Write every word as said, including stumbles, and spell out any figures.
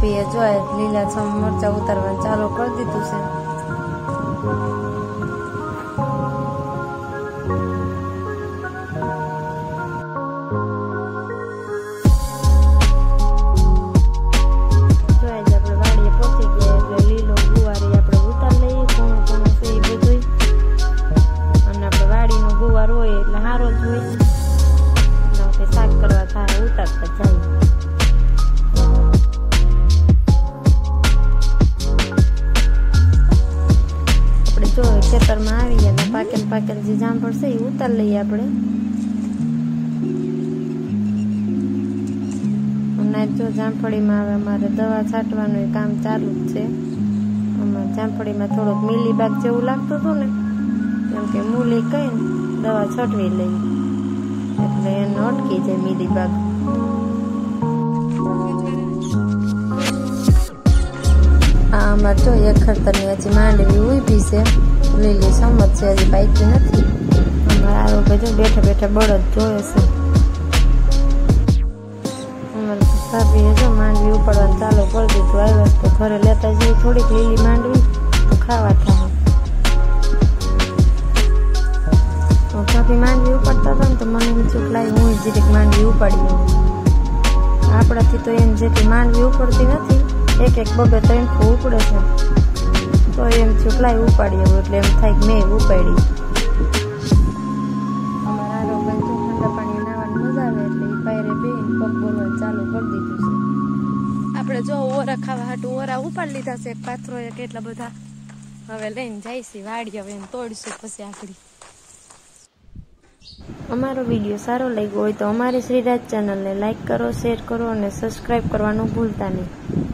ભાભીએ જોઈ લીલાછમ મરચા ઉતારવાનું ચાલુ કરી દીધું છે। खेतर में आई गया पाकेल पाकेल जी जामफळ से उतार लीए आपणे। जो जामफળી में हवे अमारे दवा छांटवानुं काम चालू ज छे। अमारे जामफળી में थोड़ोक मीलीबाग जेवुं लागतुं हतुं ने केम के मूली कई दवा छटवी लई એટલે એને અટકી જાય મીલીબાગ। आ अमारे जो एक खरतरनी हजी मांडवी ऊभी छे લીલી સમજ છે હજી પાકી નથી। અમારા આરોગ્ય જો બેઠા બેઠા બળદ જોવે છે। અમારા ભાભીએ જો માંડવી ઉપાડવાનું ચાલુ કરી દીધું। આવ્યા તો ઘરે લેતા જઈએ થોડીક લીલી માંડવી તો ખાવા થાય। તો ભાભી માંડવી ઉપાડતા હતા ને તો મને એમ થયું કે લાઈ હું જરીક માંડવી ઉપાડી લઉં। આપણાથી તો એમ જેટલી માંડવી ઉપડતી નથી, એક એક બબે ત્રણ ફૂ ઉપડે છે। तो एम चुकलाई उपाड़ी એટલે એમ થાય કે મેં ઉપાડી। અમારા આરોગ્ય તો ઠંડા પાણી નાવાની મજા આવે એટલે ઈ પાયરે બેન પગ બોલવા ચાલુ કરી દીધું છે। આપણે જો ઓરા ખાવા હાટુ ઓરા ઉપાડી લીધા છે। પાથરો એક એટલા બધા હવે લઈને જઈશી વાડી, હવે એને તોડશું પછી આખડી। અમારો વિડિયો સારો લાગ્યો હોય તો અમારી શ્રીરાજ ચેનલને લાઈક કરો, શેર કરો અને સબસ્ક્રાઇબ કરવાનું ભૂલતા નહીં।